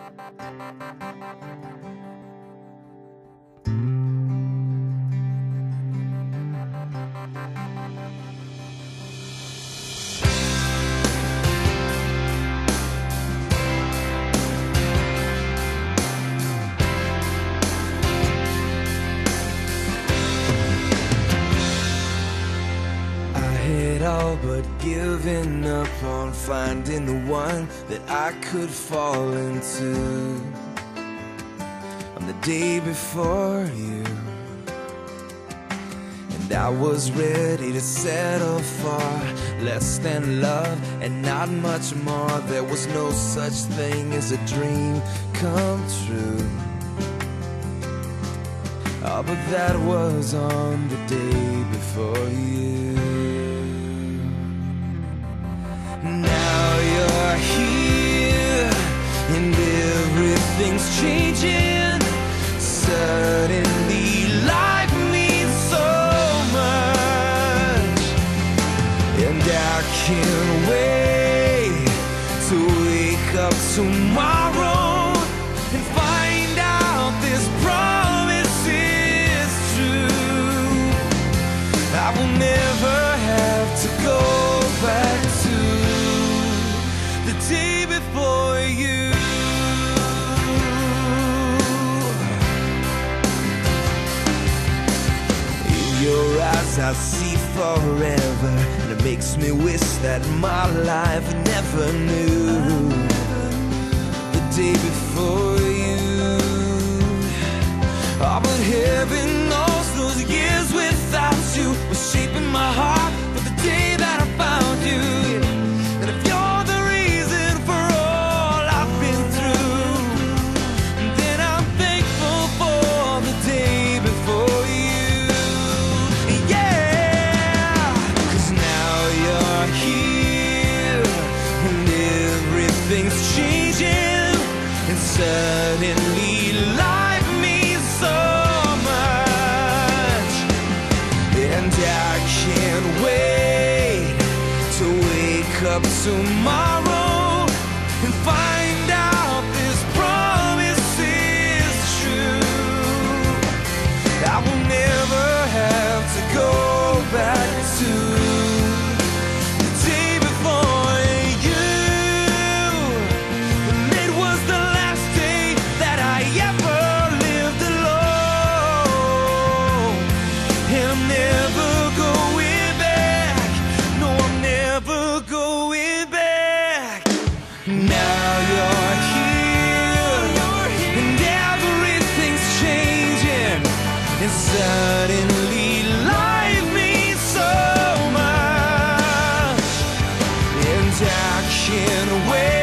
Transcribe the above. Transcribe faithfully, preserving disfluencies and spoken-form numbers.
Had all but given up on finding the one that I could fall into. On the day before you, and I was ready to settle for less than love and not much more. There was no such thing as a dream come true. Oh, but that was on the day before you. Now you're here and everything's changing. Suddenly life means so much, and I can't wait to wake up tomorrow and find out this promise is true. I will never have to go back to the day before you. In your eyes I see forever, and it makes me wish that my life never knew the day before you. Oh, but heaven knows those years without you were shaping my heart for the day that I found you. And if you're the reason for all I've been through, then I'm thankful for the day before you. Yeah, 'cause now you're here and everything's changing, and suddenly life means so much, and I can't wait to wake up tomorrow and find out this promise is true. I will never have to go back to the day before you. And it was the last day that I ever lived alone. And I'm never going back. No, I'm never going back. Now you're here and everything's changing, and suddenly life means so much, and I can't wait